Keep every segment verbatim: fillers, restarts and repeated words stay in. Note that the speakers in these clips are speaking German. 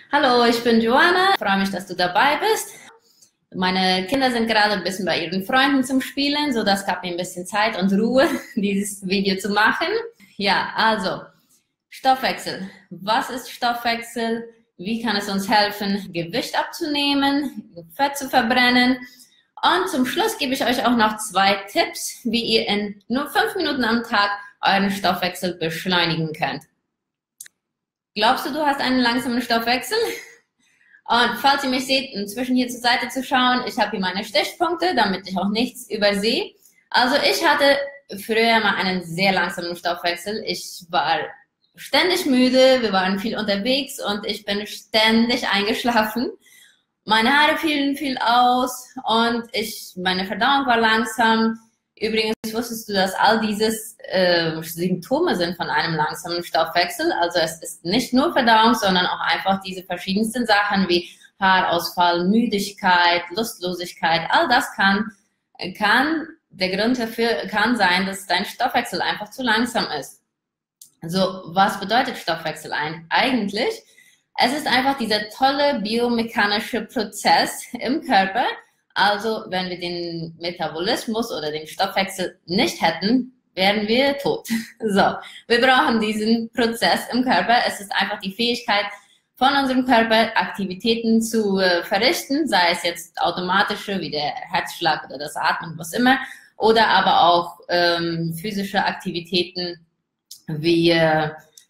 Hallo, ich bin Joanna. Ich freue mich, dass du dabei bist. Meine Kinder sind gerade ein bisschen bei ihren Freunden zum Spielen, so das gab mir ein bisschen Zeit und Ruhe, dieses Video zu machen. Ja, also Stoffwechsel. Was ist Stoffwechsel? Wie kann es uns helfen, Gewicht abzunehmen, Fett zu verbrennen? Und zum Schluss gebe ich euch auch noch zwei Tipps, wie ihr in nur fünf Minuten am Tag euren Stoffwechsel beschleunigen könnt. Glaubst du, du hast einen langsamen Stoffwechsel? Und falls ihr mich seht, inzwischen hier zur Seite zu schauen, ich habe hier meine Stichpunkte, damit ich auch nichts übersehe. Also ich hatte früher mal einen sehr langsamen Stoffwechsel. Ich war ständig müde, wir waren viel unterwegs und ich bin ständig eingeschlafen. Meine Haare fielen viel aus und ich, meine Verdauung war langsam. Übrigens wusstest du, dass all dieses äh, Symptome sind von einem langsamen Stoffwechsel. Also es ist nicht nur Verdauung, sondern auch einfach diese verschiedensten Sachen wie Haarausfall, Müdigkeit, Lustlosigkeit. All das kann, kann, der Grund dafür kann sein, dass dein Stoffwechsel einfach zu langsam ist. Also was bedeutet Stoffwechsel eigentlich? Es ist einfach dieser tolle biomechanische Prozess im Körper. Also wenn wir den Metabolismus oder den Stoffwechsel nicht hätten, wären wir tot. So, wir brauchen diesen Prozess im Körper. Es ist einfach die Fähigkeit von unserem Körper, Aktivitäten zu äh, verrichten, sei es jetzt automatische, wie der Herzschlag oder das Atmen, was immer, oder aber auch ähm, physische Aktivitäten wie äh,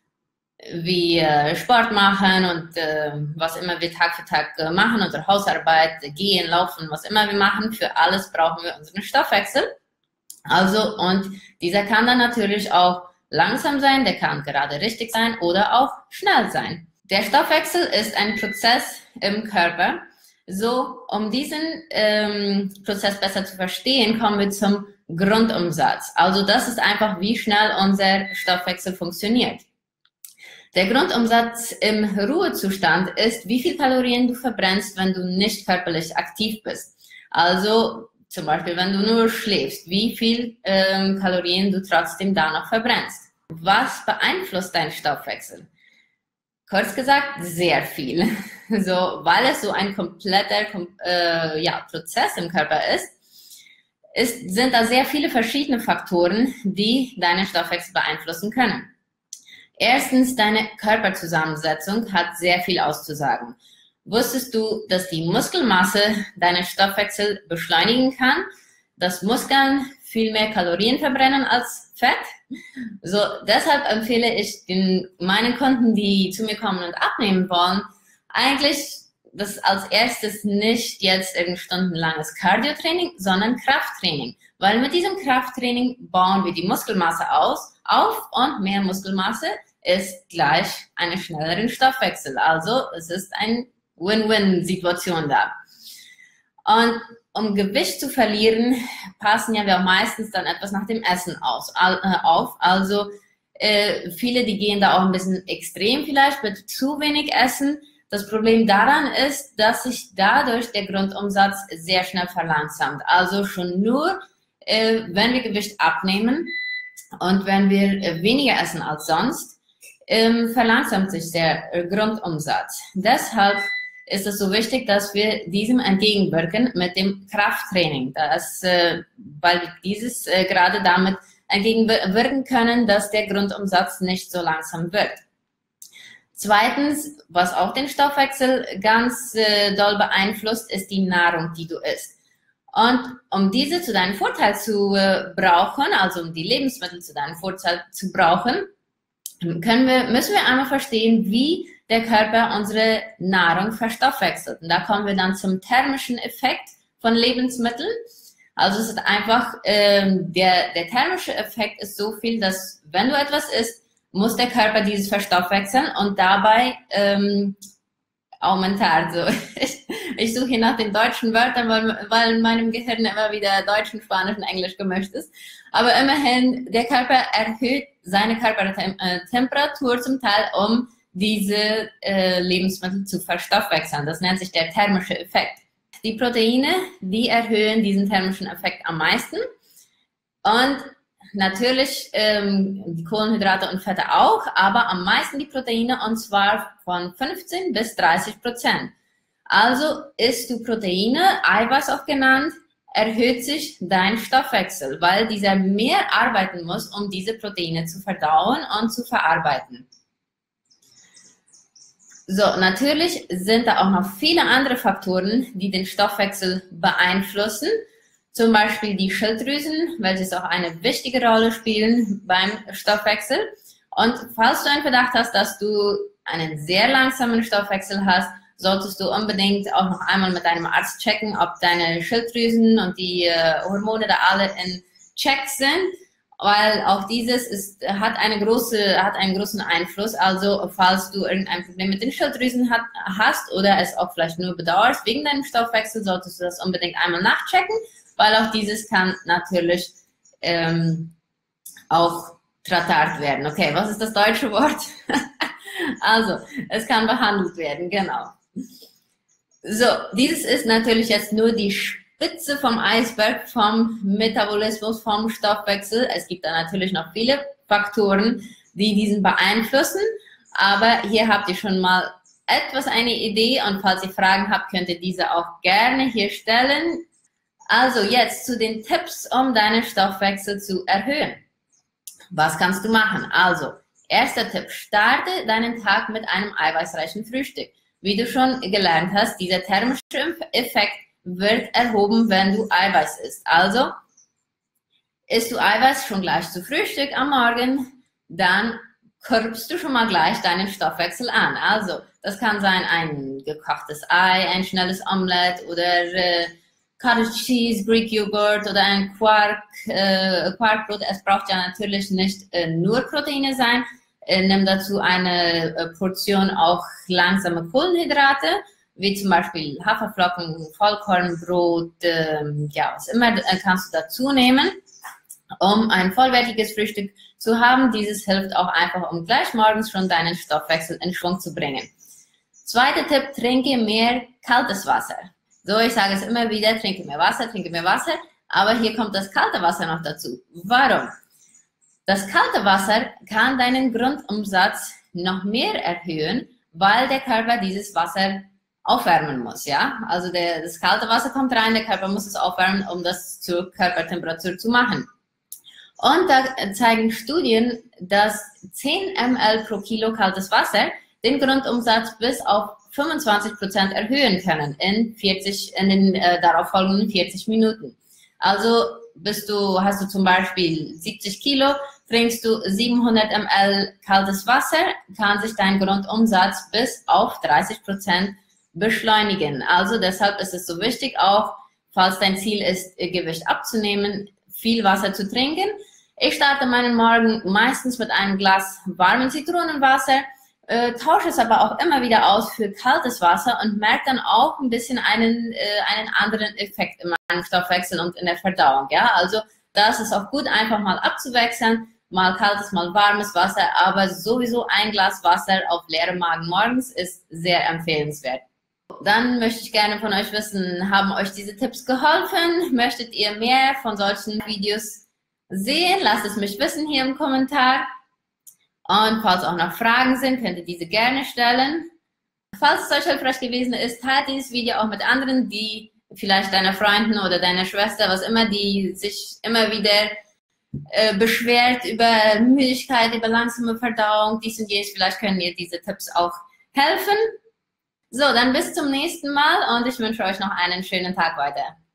wie äh, Sport machen und äh, was immer wir Tag für Tag äh, machen, unsere Hausarbeit, äh, gehen, laufen, was immer wir machen, für alles brauchen wir unseren Stoffwechsel. Also, und dieser kann dann natürlich auch langsam sein, der kann gerade richtig sein oder auch schnell sein. Der Stoffwechsel ist ein Prozess im Körper. So, um diesen ähm, Prozess besser zu verstehen, kommen wir zum Grundumsatz. Also das ist einfach, wie schnell unser Stoffwechsel funktioniert. Der Grundumsatz im Ruhezustand ist, wie viel Kalorien du verbrennst, wenn du nicht körperlich aktiv bist. Also zum Beispiel, wenn du nur schläfst, wie viel ähm, Kalorien du trotzdem da noch verbrennst. Was beeinflusst deinen Stoffwechsel? Kurz gesagt, sehr viel. So, weil es so ein kompletter äh, ja, Prozess im Körper ist, ist, sind da sehr viele verschiedene Faktoren, die deinen Stoffwechsel beeinflussen können. Erstens, deine Körperzusammensetzung hat sehr viel auszusagen. Wusstest du, dass die Muskelmasse deinen Stoffwechsel beschleunigen kann, dass Muskeln viel mehr Kalorien verbrennen als Fett? So, deshalb empfehle ich den, meinen Kunden, die zu mir kommen und abnehmen wollen, eigentlich das als erstes nicht jetzt ein stundenlanges Cardio-Training, sondern Krafttraining. Weil mit diesem Krafttraining bauen wir die Muskelmasse aus, auf und mehr Muskelmasse ist gleich einen schnelleren Stoffwechsel. Also es ist eine Win-Win-Situation da. Und um Gewicht zu verlieren, passen ja wir auch meistens dann etwas nach dem Essen aus, äh, auf. Also äh, viele, die gehen da auch ein bisschen extrem vielleicht mit zu wenig Essen. Das Problem daran ist, dass sich dadurch der Grundumsatz sehr schnell verlangsamt. Also schon nur, äh, wenn wir Gewicht abnehmen und wenn wir äh, weniger essen als sonst, ähm, verlangsamt sich der äh, Grundumsatz. Deshalb ist es so wichtig, dass wir diesem entgegenwirken mit dem Krafttraining, das, äh, weil wir dieses äh, gerade damit entgegenwirken können, dass der Grundumsatz nicht so langsam wird. Zweitens, was auch den Stoffwechsel ganz äh, doll beeinflusst, ist die Nahrung, die du isst. Und um diese zu deinem Vorteil zu äh, brauchen, also um die Lebensmittel zu deinem Vorteil zu brauchen, können wir, müssen wir einmal verstehen, wie der Körper unsere Nahrung verstoffwechselt. Und da kommen wir dann zum thermischen Effekt von Lebensmitteln. Also es ist einfach, ähm, der, der thermische Effekt ist so viel, dass wenn du etwas isst, muss der Körper dieses verstoffwechseln und dabei ähm, aumentar. So. Ich, ich suche hier nach den deutschen Wörtern, weil, weil in meinem Gehirn immer wieder Deutsch und Spanisch und Englisch gemischt ist. Aber immerhin, der Körper erhöht seine Körpertemperatur zum Teil, um diese äh, Lebensmittel zu verstoffwechseln. Das nennt sich der thermische Effekt. Die Proteine, die erhöhen diesen thermischen Effekt am meisten. Und natürlich ähm, die Kohlenhydrate und Fette auch, aber am meisten die Proteine, und zwar von fünfzehn bis dreißig Prozent. Also isst du Proteine, Eiweiß auch genannt, erhöht sich dein Stoffwechsel, weil dieser mehr arbeiten muss, um diese Proteine zu verdauen und zu verarbeiten. So, natürlich sind da auch noch viele andere Faktoren, die den Stoffwechsel beeinflussen. Zum Beispiel die Schilddrüsen, welches auch eine wichtige Rolle spielen beim Stoffwechsel. Und falls du einen Verdacht hast, dass du einen sehr langsamen Stoffwechsel hast, solltest du unbedingt auch noch einmal mit deinem Arzt checken, ob deine Schilddrüsen und die äh, Hormone da alle in Check sind, weil auch dieses ist, hat, eine große, hat einen großen Einfluss. Also falls du irgendein Problem mit den Schilddrüsen hat, hast oder es auch vielleicht nur bedauerst wegen deinem Stoffwechsel, solltest du das unbedingt einmal nachchecken, weil auch dieses kann natürlich ähm, auch tratat werden. Okay, was ist das deutsche Wort? Also, es kann behandelt werden, genau. So, dieses ist natürlich jetzt nur die Spitze vom Eisberg vom Metabolismus, vom Stoffwechsel. Es gibt da natürlich noch viele Faktoren, die diesen beeinflussen, aber hier habt ihr schon mal etwas eine Idee, und falls ihr Fragen habt, könnt ihr diese auch gerne hier stellen. Also jetzt zu den Tipps, um deinen Stoffwechsel zu erhöhen. Was kannst du machen? Also, erster Tipp, starte deinen Tag mit einem eiweißreichen Frühstück. Wie du schon gelernt hast, dieser thermische Effekt wird erhoben, wenn du Eiweiß isst. Also, isst du Eiweiß schon gleich zu Frühstück am Morgen, dann kurbst du schon mal gleich deinen Stoffwechsel an. Also, das kann sein ein gekochtes Ei, ein schnelles Omelett oder äh, Cottage Cheese, Greek Joghurt oder ein Quark, äh, Quarkbrot. Es braucht ja natürlich nicht äh, nur Proteine sein. Äh, nimm dazu eine äh, Portion auch langsame Kohlenhydrate, wie zum Beispiel Haferflocken, Vollkornbrot, äh, ja, was immer äh, kannst du dazu nehmen, um ein vollwertiges Frühstück zu haben. Dieses hilft auch einfach, um gleich morgens schon deinen Stoffwechsel in Schwung zu bringen. Zweiter Tipp, trinke mehr kaltes Wasser. So, ich sage es immer wieder, trinke mehr Wasser, trinke mehr Wasser, aber hier kommt das kalte Wasser noch dazu. Warum? Das kalte Wasser kann deinen Grundumsatz noch mehr erhöhen, weil der Körper dieses Wasser aufwärmen muss, ja? Also der, das kalte Wasser kommt rein, der Körper muss es aufwärmen, um das zur Körpertemperatur zu machen. Und da zeigen Studien, dass zehn Milliliter pro Kilo kaltes Wasser den Grundumsatz bis auf fünfundzwanzig Prozent erhöhen können in, vierzig, in den äh, darauffolgenden vierzig Minuten. Also bist du, hast du zum Beispiel siebzig Kilo, trinkst du siebenhundert Milliliter kaltes Wasser, kann sich dein Grundumsatz bis auf dreißig Prozent beschleunigen. Also deshalb ist es so wichtig, auch falls dein Ziel ist, Gewicht abzunehmen, viel Wasser zu trinken. Ich starte meinen Morgen meistens mit einem Glas warmen Zitronenwasser, Äh, tausche es aber auch immer wieder aus für kaltes Wasser und merke dann auch ein bisschen einen, äh, einen anderen Effekt in meinem Stoffwechsel und in der Verdauung. Ja? Also das ist auch gut, einfach mal abzuwechseln, mal kaltes, mal warmes Wasser, aber sowieso ein Glas Wasser auf leerem Magen morgens ist sehr empfehlenswert. Dann möchte ich gerne von euch wissen, haben euch diese Tipps geholfen? Möchtet ihr mehr von solchen Videos sehen? Lasst es mich wissen hier im Kommentar. Und falls auch noch Fragen sind, könnt ihr diese gerne stellen. Falls es euch hilfreich gewesen ist, teilt dieses Video auch mit anderen, die vielleicht deiner Freunden oder deiner Schwester, was immer, die sich immer wieder äh, beschwert über Müdigkeit, über langsame Verdauung, dies und jenes. Vielleicht können dir diese Tipps auch helfen. So, dann bis zum nächsten Mal und ich wünsche euch noch einen schönen Tag weiter.